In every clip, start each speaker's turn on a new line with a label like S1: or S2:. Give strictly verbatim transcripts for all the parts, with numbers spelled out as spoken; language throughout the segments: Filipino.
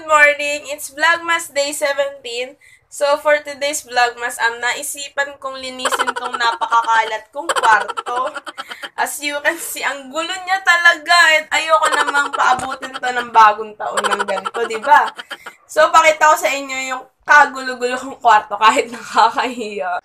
S1: morning! It's Vlogmas Day seventeen. So, for today's Vlogmas, um, naisipan kong linisin tong napakakalat kong kwarto. As you can see, ang gulo niya talaga. At ayoko namang paabutin to ng bagong taon ng ganito, diba? So, pakita ko sa inyo yung kagulo-gulo kong kwarto kahit nakakahiya.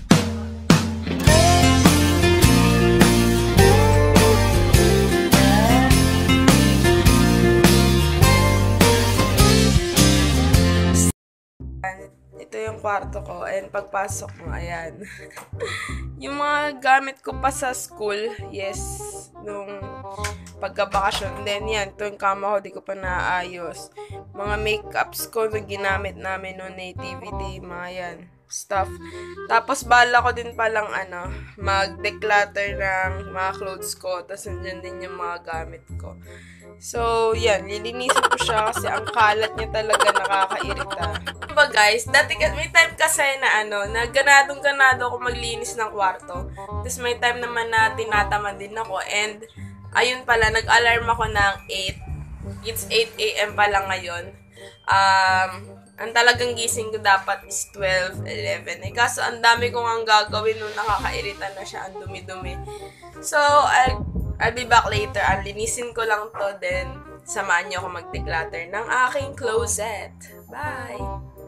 S1: Ito yung kwarto ko. And pagpasok mo, ayan. Yung mga gamit ko pa sa school, yes, nung pagkabakasyon. Then yan, ito yung kama ko, di ko pa naayos. Mga makeups ko na ginamit namin noong nativity, mga yan, stuff. Tapos bala ko din palang ano, mag-declutter ng mga clothes ko. Tapos nandiyan din yung mga gamit ko. So, yan, lilinisin ko siya kasi ang kalat niya talaga nakakairita. Diba guys, dati may time kasi na ano, na ganadong-ganado ako maglinis ng kwarto. Tapos may time naman na tinatamad din ako. And, ayun pala, nag-alarm ako ng eight. It's eight a m pa lang ngayon. Um, ang talagang gising ko dapat is twelve, eleven. Eh, kaso ang dami kong ang gagawin nung nakakairita na siya, ang dumi-dumi. So, I'll I'll be back later. Ang linisin ko lang to, then samahan niyo ako mag-declutter ng aking closet. Bye!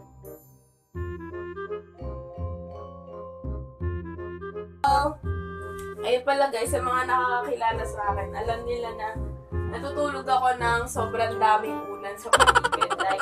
S1: So, ayun pala guys, sa mga nakakakilala sa akin, alam nila na natutulog ako ng sobrang daming unan sa paligid. Like,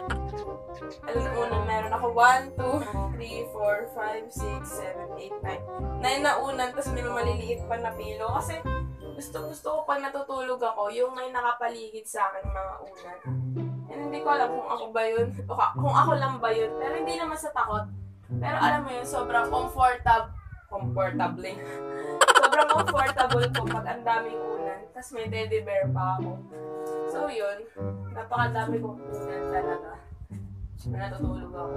S1: alam na unang meron ako one, two, three, four, five, six, seven, eight, nine. nine na unan, tapos may maliliit pa na pilo. Kasi, gusto-gusto ko pag natutulog ako, yung may nakapaligid sa akin mga unan. And hindi ko alam kung ako ba yun, o kung ako lang ba yun. Pero hindi naman sa takot. Pero alam mo yun, sobrang comfortable. Comfortable. Sobrang comfortable ko pag ang daming unan. Tapos may teddy bear pa ako. So yun, napakadami kong unan talaga. Na natutulog ako.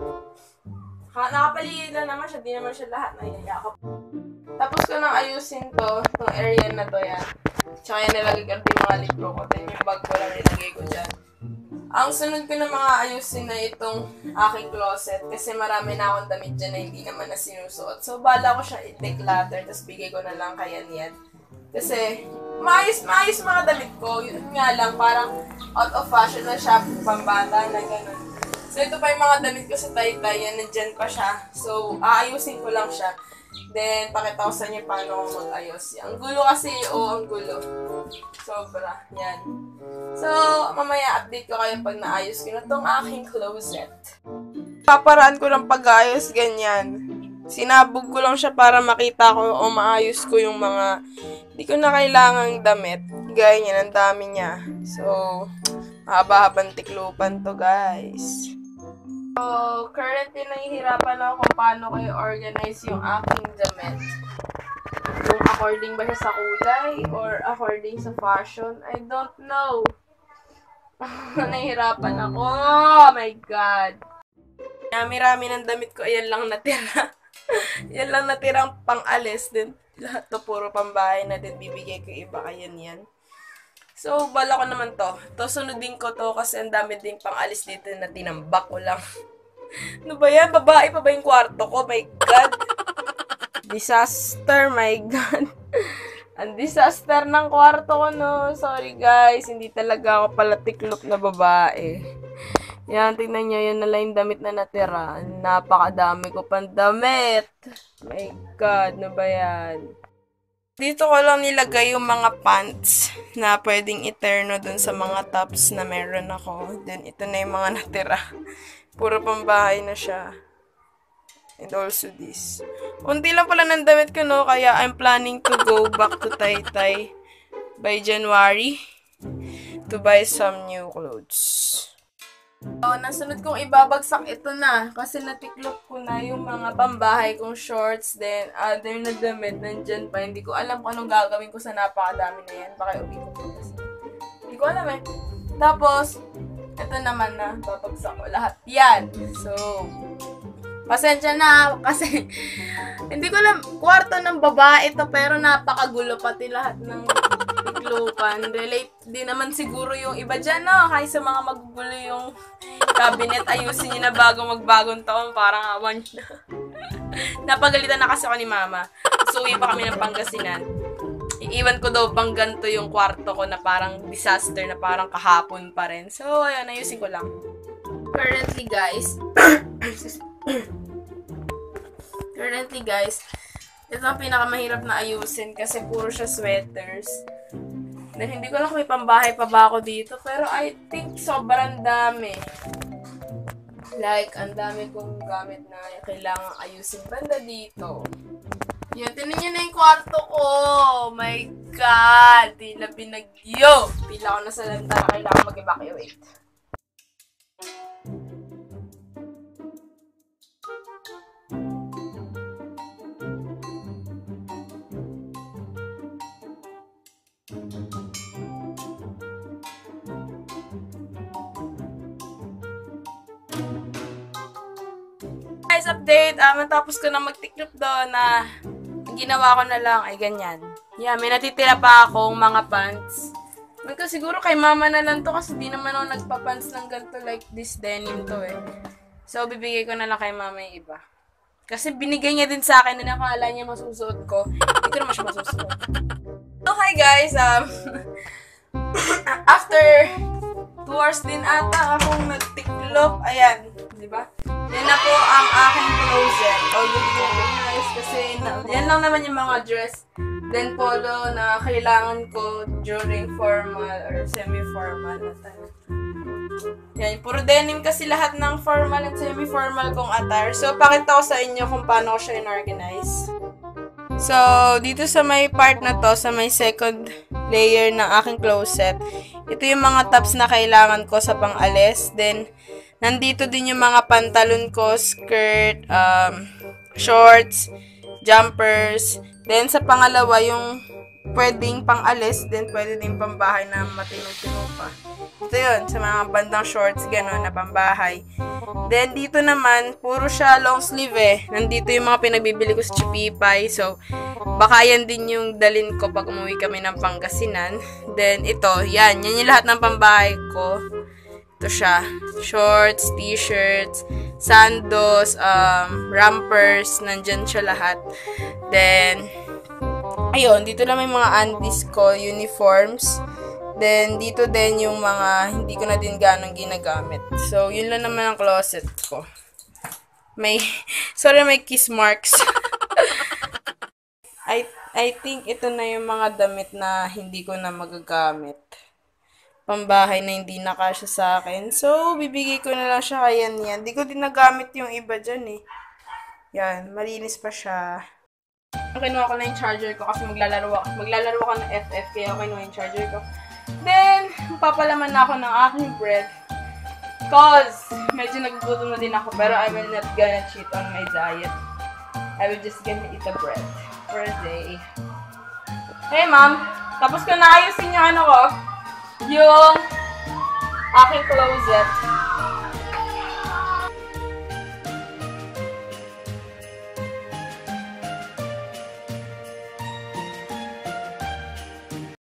S1: Nakapaligid lang naman siya, di naman siya lahat naiayakap. Tapos ko nang ayusin to, itong area na to yan. Tsaka yan nilagay ko yung mga libro ko. Then yung bag ko lang nilagay ko dyan. Ang sunod ko na mga ayusin na itong aking closet. Kasi marami na akong damit dyan na hindi naman na sinusuot. So bala ko siya i-declutter. Tapos bigay ko na lang kaya niyan. Kasi maayos, maayos mga damit ko. Yun nga lang, parang out of fashion na siya. Pambata na gano'n. So ito pa yung mga damit ko sa Taytay. Yan, nandyan pa siya. So aayusin ko lang siya. Then, pakita ko sa inyo paano ako mag-ayos. Ang gulo kasi, oo, oh, ang gulo. Sobra. Yan. So, mamaya update ko kayo pag naayos ko na itong aking closet. Paparaan ko ng pag-ayos, ganyan. Sinabog ko lang siya para makita ko o maayos ko yung mga hindi ko na kailangang damit. Gaya niya, ang dami niya. So, haba-habang tiklupan to, guys. So, currently nahihirapan ako kung paano kayo organize yung aking damit. Kung according ba siya sa kulay or according sa fashion, I don't know. Nahihirapan ako. Oh my God. Rami-rami ng damit ko, ayan lang natira. Yan lang natirang pang-alis din. Lahat to puro pambahay na din bibigay ko iba, kayan yan. So, bala ko naman to. To, sunodin ko to kasi ang dami ding pang-alis dito na tinambak ko lang. Ano ba yan? Babae pa ba yung kwarto ko? My God! Disaster, my God. Ang disaster ng kwarto ko, no? Sorry, guys. Hindi talaga ako pala tiklop na babae. Yan, tingnan nyo. Yan na lang yung damit na natira. Napakadami ko pang damit. My God, ano ba yan? Dito ko lang nilagay yung mga pants na pwedeng iterno dun sa mga tops na meron ako. Then, ito na yung mga natira. Puro pambahay na siya. And also this. Unti lang pala ng damit ko, no? Kaya I'm planning to go back to Taytay by January to buy some new clothes. So, nasunod kong ibabagsak ito na kasi natiklop ko na yung mga pambahay kong shorts, then other na damit nandyan pa. Hindi ko alam kung anong gagawin ko sa napakadami na yan. Baka uwi ko po kasi. Hindi ko alam eh. Tapos, ito naman na babagsak ko lahat yan. So, pasensya na kasi hindi ko alam, kwarto ng babae to, pero napakagulo pati lahat ng tiklupan. Relate din naman siguro yung iba dyan, no? Kahit sa mga magugulo yung cabinet, ayusin nyo na bago magbagong taon, parang awan na. Napagalitan na kasi ako ni Mama. So, uwi pa kami ng Pangasinan. Iiwan ko daw pang ganito yung kwarto ko na parang disaster, na parang kahapon pa rin. So, ayun, ayusin ko lang. Currently, guys, currently, guys, ito ang pinakamahirap na ayusin kasi puro siya sweaters. Dahil hindi ko lang kung may pambahay pa ba ako dito, pero I think sobrang dami. Like, ang dami kong gamit na kailangang ayusin banda dito. Yan, tinan nyo na yung kwarto ko. Oh my God! Tila pinagyo. Pila ko na sa lanta na kailangan mag-evacuate. Guys, update. Ah, matapos ko na mag-tiklop doon na ginawa ko na lang ay ganyan. Yeah, may natitira pa akong mga pants. Magka siguro kay Mama na lang to kasi di naman ako nagpa-pants ng ganito like this denim to eh. So, bibigay ko na lang kay Mama yung iba. Kasi binigay niya din sa akin na nakala niya masusuot ko. Hindi ko naman siya masusuot. So, hi guys. Um, after two hours din ata akong nagtiklop. Ayan. Diba? Yan na po ang aking closet. Although di ko guys kasi na, yan lang naman yung mga dress then polo na kailangan ko during formal or semi-formal na time. Yan, puro denim kasi lahat ng formal at semi-formal kong attire. So, pakita ko sa inyo kung paano ko siya in-organize. So, dito sa may part na to, sa may second layer ng aking closet, ito yung mga tops na kailangan ko sa pang-alis. Then, nandito din yung mga pantalon ko, skirt, um, shorts, jumpers. Then, sa pangalawa, yung pwedeng pang-alis, then pwede din pambahay na matinong-tinong pa. Ito yun, sa mga bandang shorts, gano'n, na pambahay. Then, dito naman, puro siya long sleeve eh. Nandito yung mga pinagbibili ko sa Chipipay. So, baka yan din yung dalin ko pag umuwi kami ng Pangasinan. Then, ito, yan. Yan yung lahat ng pambahay ko. Ito siya. Shorts, t-shirts, sandos, um, rampers, nandyan siya lahat. Then, ayun, dito lang may mga undies ko, uniforms. Then, dito din yung mga hindi ko na din ganong ginagamit. So, yun lang naman ang closet ko. May, sorry, may kiss marks. I, I think ito na yung mga damit na hindi ko na magagamit. Pambahay na hindi nakasya sa akin. So, bibigay ko na lang siya kaya yan. Hindi ko din nagamit yung iba dyan eh. Yan, malinis pa siya. Kinuha ko na yung charger ko kasi maglalaro ako. Maglalaro ako ng F F kaya kinuha yung charger ko. Then, papalaman na ako ng aking bread. Cause, medyo nagugutom na din ako. Pero I will not gonna cheat on my diet. I will just gonna eat the bread for a day. Hey, ma'am. Tapos ko na ayusin yung ano ko. Yung aking closet.